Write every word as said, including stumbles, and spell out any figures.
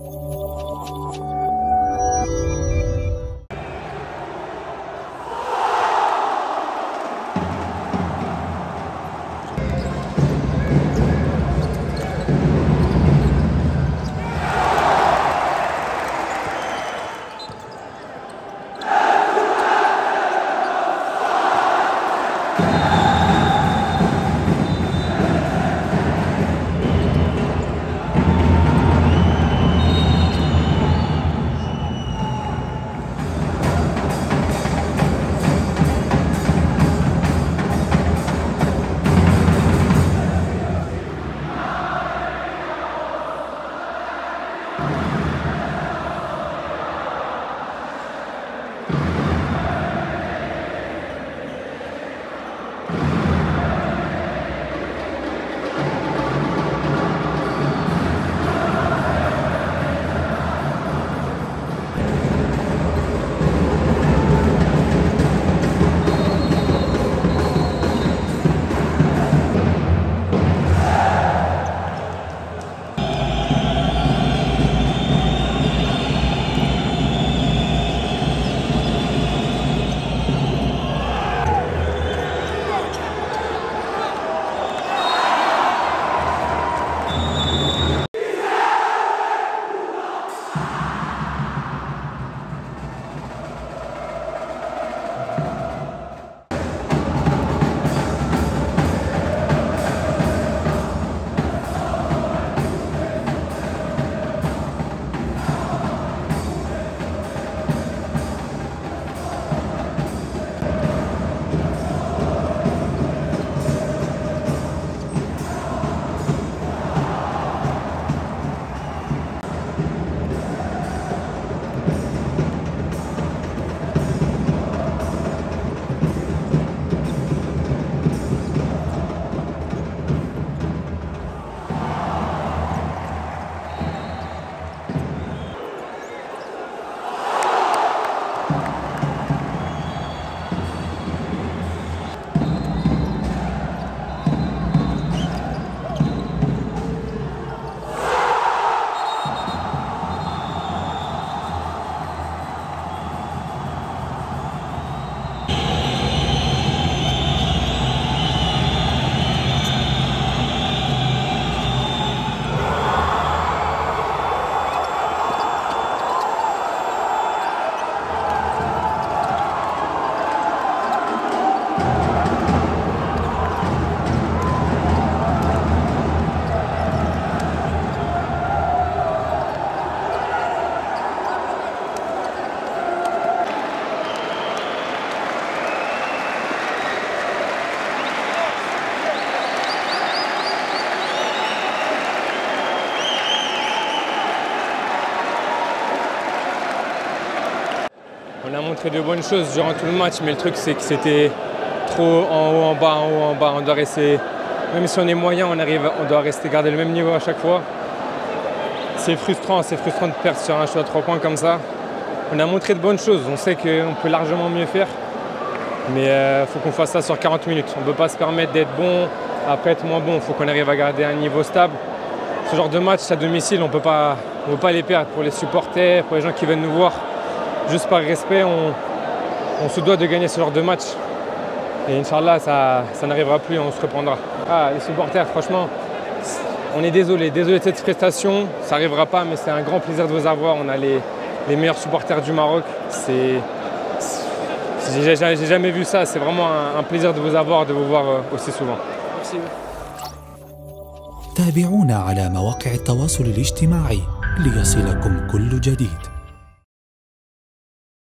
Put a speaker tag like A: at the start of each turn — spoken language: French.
A: On a montré de bonnes choses durant tout le match, mais le truc c'est que c'était trop en haut, en bas, en haut, en bas. On doit rester, même si on est moyen, on arrive, on doit rester garder le même niveau à chaque fois. C'est frustrant, c'est frustrant de perdre sur un shoot à trois points comme ça. On a montré de bonnes choses, on sait qu'on peut largement mieux faire, mais il euh, faut qu'on fasse ça sur quarante minutes. On ne peut pas se permettre d'être bon, après être moins bon. Il faut qu'on arrive à garder un niveau stable. Ce genre de match à domicile, on ne peut pas les perdre. Pour les supporters, pour les gens qui viennent nous voir, juste par respect, on, on se doit de gagner ce genre de match. Et Inch'Allah, ça, ça n'arrivera plus, on se reprendra. Ah, les supporters, franchement, on est désolé, désolé de cette prestation. Ça n'arrivera pas, mais c'est un grand plaisir de vous avoir. On a les, les meilleurs supporters du Maroc. C'est, j'ai jamais vu ça. C'est vraiment un, un plaisir de vous avoir, de vous voir aussi souvent. Merci.
B: تابعونا على مواقع التواصل الاجتماعي ليصلكم كل جديد.